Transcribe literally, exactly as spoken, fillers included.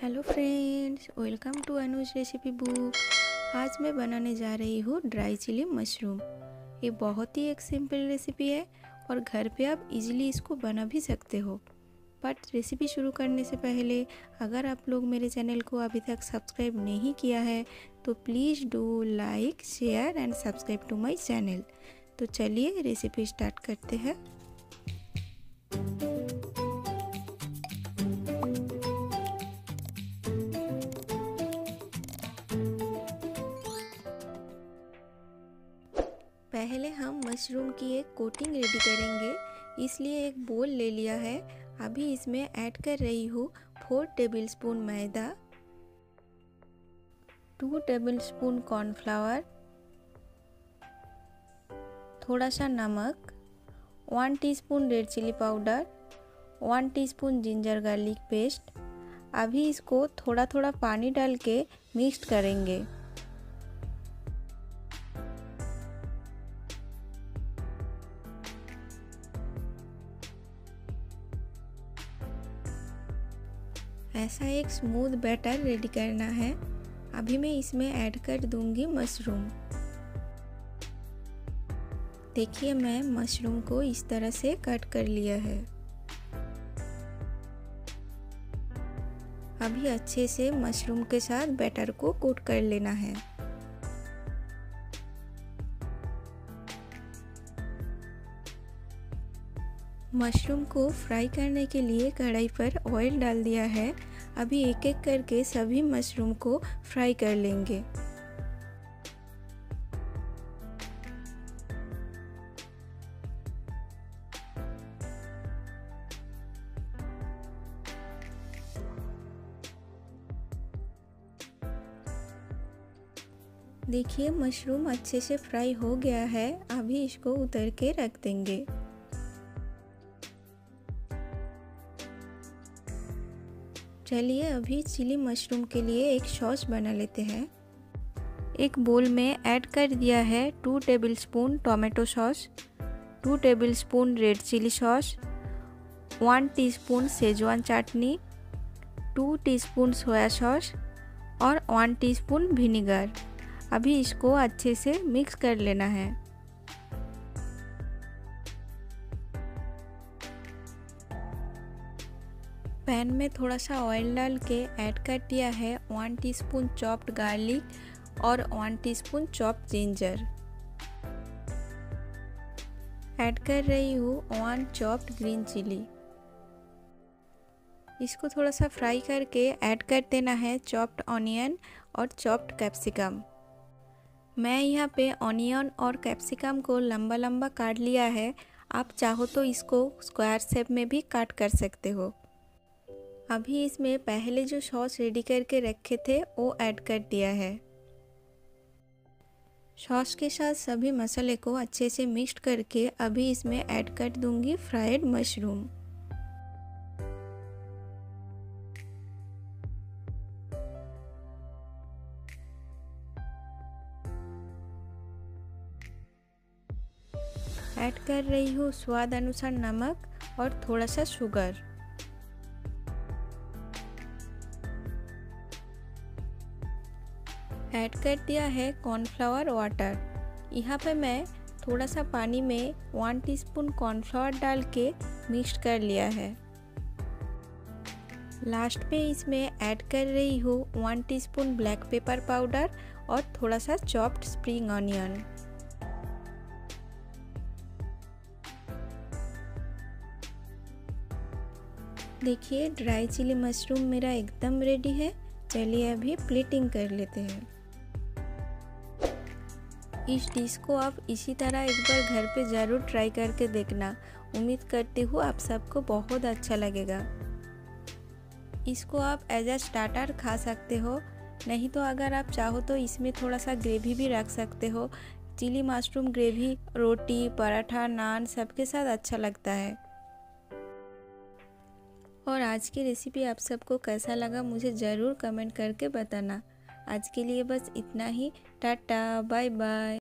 Hello friends, welcome to Anuj recipe book. आज मैं बनाने जा रही हूँ ड्राई चिली मशरूम। ये बहुत ही एक सिंपल रेसिपी है और घर पे आप इजीली इसको बना भी सकते हो। बट रेसिपी शुरू करने से पहले अगर आप लोग मेरे चैनल को अभी तक सब्सक्राइब नहीं किया है तो please do like, share and subscribe to my channel. तो चलिए रेसिपी स्टार्ट करते हैं। पहले हम मशरूम की एक कोटिंग रेडी करेंगे, इसलिए एक बोल ले लिया है। अभी इसमें ऐड कर रही हूँ फोर टेबलस्पून मैदा, टू टेबलस्पून कॉर्नफ्लावर, थोड़ा सा नमक, one teaspoon red chilli powder, one teaspoon ginger garlic paste. अभी इसको थोड़ा थोड़ा पानी डाल के मिक्स करेंगे। ऐसा एक स्मूथ बैटर रेडी करना है। अभी मैं इसमें ऐड कर दूंगी मशरूम। देखिए, मैं मशरूम को इस तरह से कट कर लिया है। अभी अच्छे से मशरूम के साथ बैटर को कोट कर लेना है। मशरूम को फ्राई करने के लिए कढ़ाई पर ऑयल डाल दिया है। अभी एक एक करके सभी मशरूम को फ्राई कर लेंगे। देखिए, मशरूम अच्छे से फ्राई हो गया है। अभी इसको उतर के रख देंगे। चलिए अभी चिली मशरूम के लिए एक सॉस बना लेते हैं। एक बोल में ऐड कर दिया है two tablespoon tomato sauce, two tablespoon red chilli sauce, one teaspoon schezwan chutney, two teaspoon soya sauce और वन टीस्पून विनेगर। अभी इसको अच्छे से मिक्स कर लेना है। पैन में थोड़ा सा ऑयल डाल के ऐड कर दिया है वन टीस्पून चॉप्ड गार्लिक और one teaspoon chopped ginger. Add कर रही हूँ वन चॉप्ड ग्रीन चिली। इसको थोड़ा सा फ्राई करके ऐड कर देना है चॉप्ड ऑनियन और चॉप्ड कैप्सिकम। मैं यहाँ पे ऑनियन और कैप्सिकम को लंबा लंबा काट लिया है। आप चाहो तो इसको स्क्वायर शेप में भी काट कर सकते हो। अभी इसमें पहले जो सॉस रेडी करके रखे थे वो ऐड कर दिया है। सॉस के साथ सभी मसाले को अच्छे से मिक्स करके अभी इसमें ऐड कर दूंगी फ्राइड मशरूम। ऐड कर रही हूँ स्वाद अनुसार नमक और थोड़ा सा शुगर। ऐड कर दिया है कॉर्नफ्लावर वाटर। यहाँ पे मैं थोड़ा सा पानी में वन टीस्पून कॉर्नफ्लावर डाल के मिक्स कर लिया है। लास्ट पे इसमें ऐड कर रही हूँ one teaspoon black pepper powder और थोड़ा सा चॉप्ड स्प्रिंग ऑनियन। देखिए, ड्राई चिली मशरूम मेरा एकदम रेडी है। चलिए अभी प्लेटिंग कर लेते हैं। इस डिश को आप इसी तरह एक बार घर पे ज़रूर ट्राई करके देखना। उम्मीद करती हूँ आप सबको बहुत अच्छा लगेगा। इसको आप एज अ स्टार्टर खा सकते हो, नहीं तो अगर आप चाहो तो इसमें थोड़ा सा ग्रेवी भी रख सकते हो। चिली मशरूम ग्रेवी रोटी, पराठा, नान सबके साथ अच्छा लगता है। और आज की रेसिपी आप सबको कैसा लगा मुझे ज़रूर कमेंट करके बताना। आज के लिए बस इतना ही। Tata, bye bye.